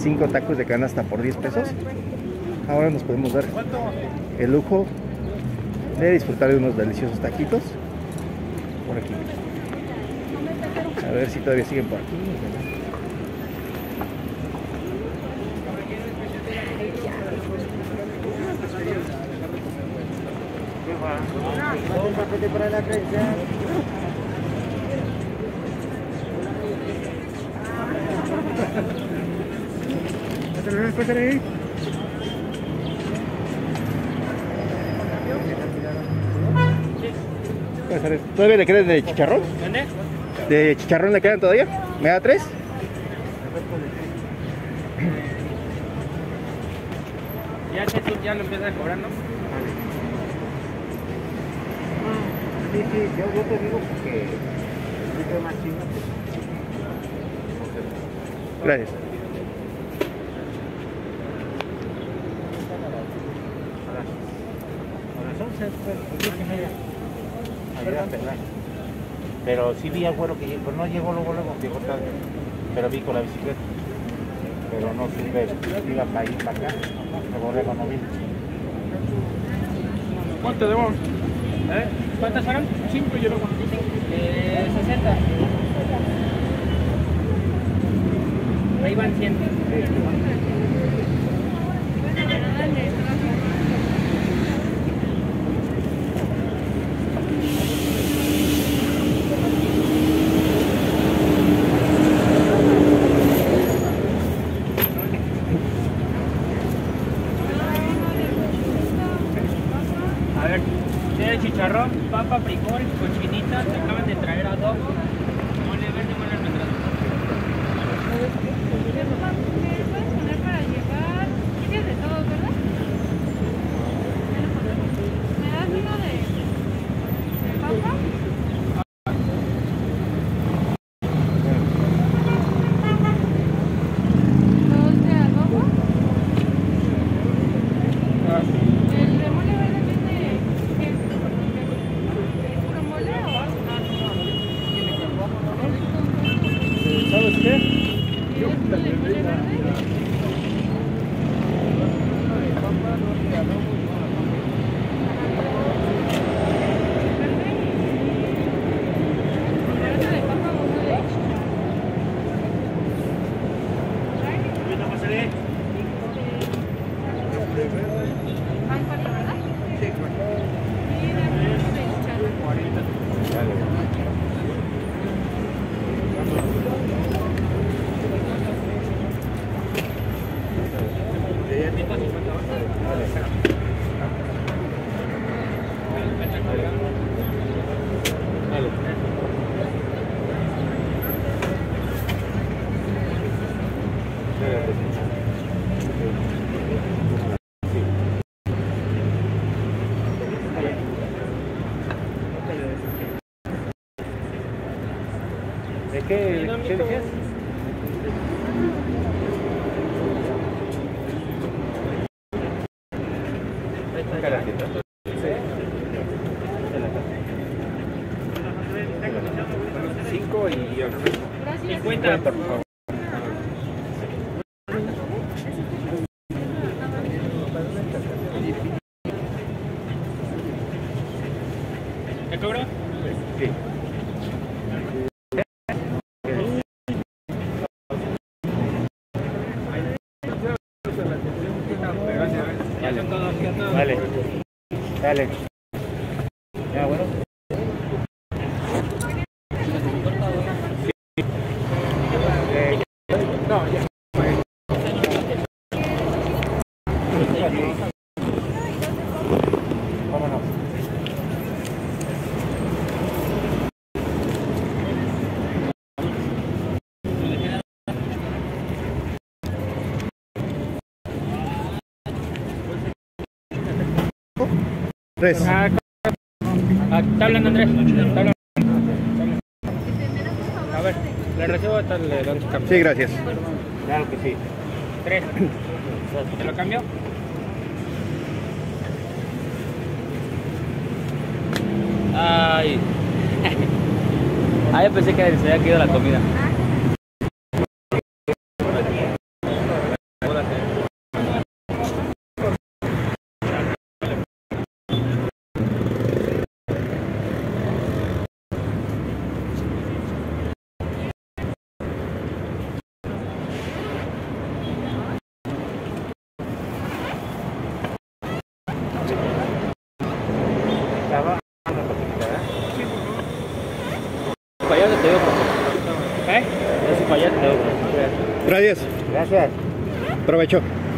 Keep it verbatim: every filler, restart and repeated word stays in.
cinco tacos de canasta por diez pesos. Ahora nos podemos dar el lujo de disfrutar de unos deliciosos taquitos por aquí. A ver si todavía siguen por aquí. ¿Todavía le quedan de chicharrón? ¿Dónde? ¿De chicharrón le quedan todavía? ¿Me da tres? Ya, tú ya lo empiezas a cobrar, ¿no? Sí, sí, yo, yo te digo porque es más chingo. Gracias. A las once, pues, y media. Ayer a pelar. Pero sí vi al güero que llegó, no llegó luego, luego, llegó tarde. Pero vi con la bicicleta. Pero no supe, iba para ir para acá. El borrego no vino. ¿Cuánto debo? ¿Eh? ¿Cuántas fueron? Cinco y yo luego. Eh, sesenta. Ahí van cien. A ver, tiene chicharrón, papa, frijol, cochinita, se acaban de traer adobo, mole verde, mole almendrado. ¿Me puedes poner para llevar? Tienes de todos, ¿verdad? ¿Me das uno de, de papa? ¿Dos de adobo? ¿El de mole verde viene qué? ¿Es puro mole o...? ¿Sabes qué? ¿Es el de mole verde? Van cuatro, ¿verdad? Sí, cuatro. Y de uno de chicharrón. ¿De qué, qué decías? Cinco y cincuenta, por favor. ¿Te cobro? Sí. Ya son todos, ya todos. Dale. Dale. Ya, bueno. No, ya. Vámonos. Tres. Ah, ah, está hablando Andrés. Está hablando. A ver, le recibo hasta el de donde cambio. Sí, gracias. Claro que sí. Tres. ¿Te lo cambio? Ay. Ah, yo pensé que se había quedado la comida. Gracias. Gracias. Provecho.